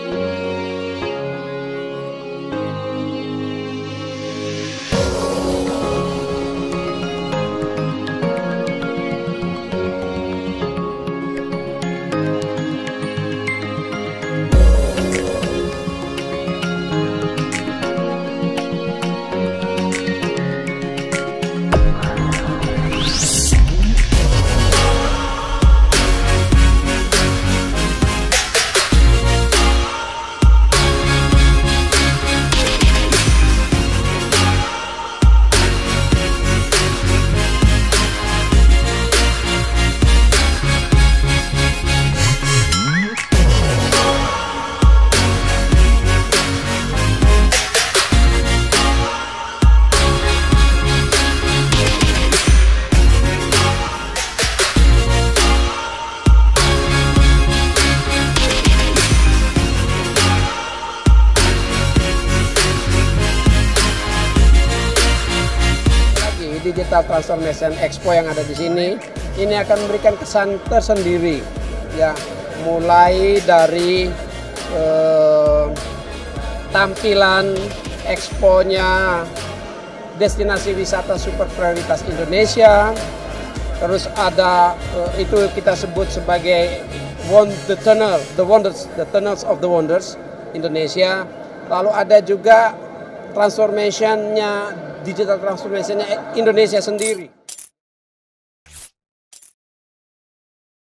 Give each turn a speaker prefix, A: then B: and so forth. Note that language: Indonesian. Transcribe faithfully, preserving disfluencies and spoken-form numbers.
A: Digital Transformation Expo yang ada di sini, ini akan memberikan kesan tersendiri, ya, mulai dari eh, tampilan exponya destinasi wisata super prioritas Indonesia, terus ada eh, itu kita sebut sebagai the tunnel, the wonders, the tunnels of the wonders Indonesia. Lalu ada juga transformation-nya, digital transformation-nya Indonesia sendiri.